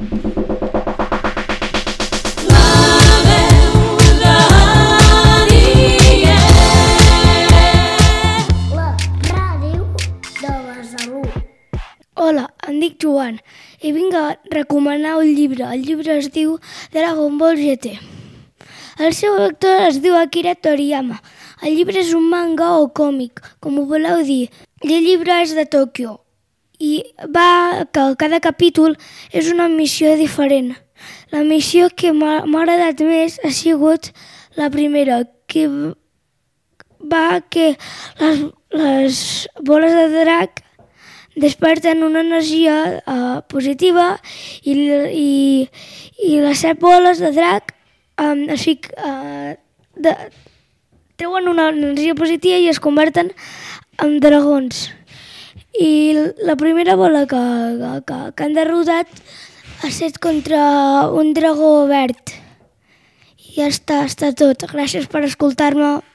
Hola, em dic Joan i vinc a recomanar un llibre. El llibre es diu Dragon Ball GT. El seu autor es diu Akira Toriyama. El llibre és un manga o còmic, com ho voleu dir. I el llibre és de Tòquio. I que cada capítol és una missió diferent. La missió que m'ha agradat més ha sigut la primera, que les boles de drac desperten una energia positiva i les 7 boles de drac treuen una energia positiva i es converten en dragons. I la primera bola que han derrotat ha estat contra un dragó verd. I ja està tot. Gràcies per escoltar-me.